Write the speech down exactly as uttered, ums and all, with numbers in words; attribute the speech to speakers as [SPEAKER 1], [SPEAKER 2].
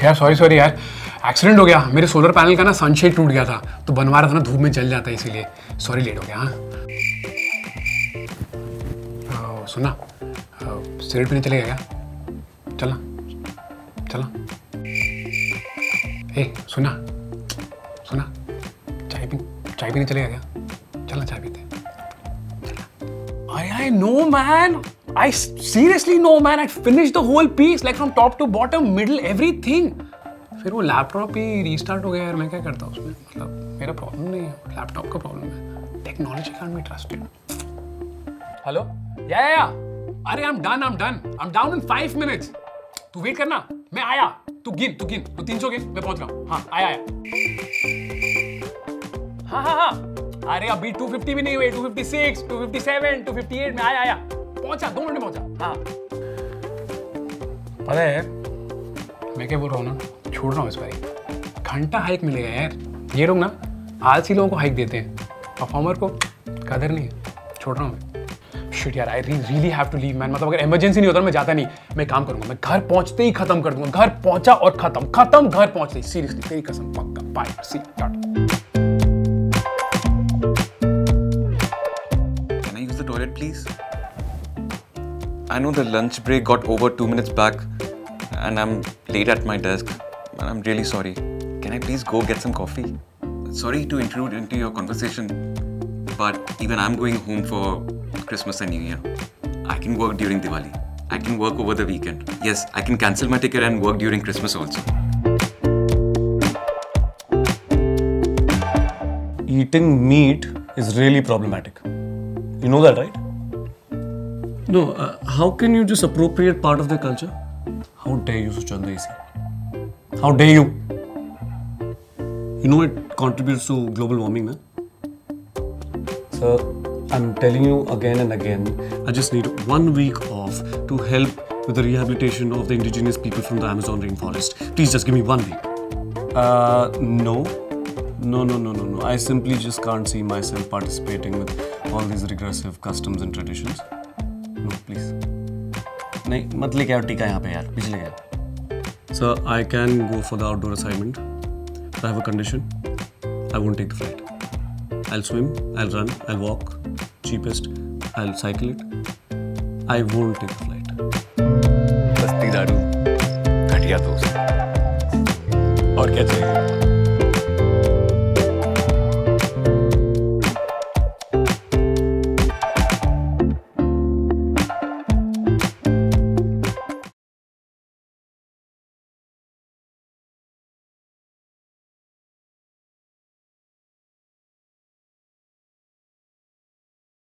[SPEAKER 1] यार sorry sorry यार, accident हो गया। मेरे सोलर पैनल का ना सनशेड टूट गया था, तो बनवा रहा था ना, धूप में जल जाता है इसीलिए। सॉरी लेट हो गया। हाँ सुनना, सिगरेट पीने चलेगा क्या? चलना चलना। ए सुना सुना, चाय पी चाय पीने चलेगा क्या? चलना चाय पीते। I I know man, I seriously know man, I finished the whole piece like from top to bottom, middle, everything. फिर वो लैपटॉप ही रीस्टार्ट हो गया यार, मैं क्या करता उसमें? मतलब मेरा प्रॉब्लम नहीं है, लैपटॉप का प्रॉब्लम है। Technology can't be trusted. Hello yeah yeah अरे I am done I am done I am down in five minutes. तू वेट करना, मैं आया। तू गिन तू गिन तू तीन सौ गिन, मैं पहुंच रहा हूँ। हाँ आया आया। हाँ हाँ हाँ अरे अभी टू फिफ्टी भी नहीं हुए, two fifty six, two fifty seven, two fifty eight में आया आया पहुंचा, दो मिनट में पहुंचा। हाँ पता है मैं क्या बोल रहा हूँ ना, छोड़ रहा हूँ इस बार। घंटा हाइक मिलेगा यार, ये लोग ना आलसी लोगों को हाइक देते हैं, परफॉर्मर को कदर नहीं है। छोड़ रहा हूँ मैं। शिट यार, I really have to leave man. मतलब अगर इमरजेंसी नहीं होता मैं जाता नहीं, मैं काम करूंगा, मैं घर पहुंचते ही खत्म कर दूंगा। घर पहुंचा और खत्म खत्म घर पहुंचते ही, सीरियसली तेरी कसम, पक्का। Bye see tata.
[SPEAKER 2] Can I use the toilet please? I know the lunch break got over two minutes back and I'm late at my desk and I'm really sorry. Can I please go get some coffee? Sorry to intrude into your conversation, but even I'm going home for Christmas and New Year. I can work during Diwali. I can work over the weekend. Yes, I can cancel my ticket and work during Christmas also.
[SPEAKER 3] Eating meat is really problematic. You know that, right? No, uh, how can you just appropriate part of their culture? How dare you, Suchanda Isi? How dare you? You know it contributes to global warming, man. So, I'm telling you again and again, I just need one week off to help with the rehabilitation of the indigenous people from the Amazon rainforest. Please just give me one week. Uh, no. No, no, no, no, no. I simply just can't see myself participating with all these regressive customs and traditions. No, please. नहीं, मत लेके आओ टीका यहाँ पे यार, पीछे लेके आओ. So I can go for the outdoor assignment. But I have a condition. I won't take the flight. I'll swim, I'll run, I'll walk. Cheapest, I'll cycle it. I won't take the flight.
[SPEAKER 2] सस्ती दारू, घटिया दोस्त, और क्या चाहिए?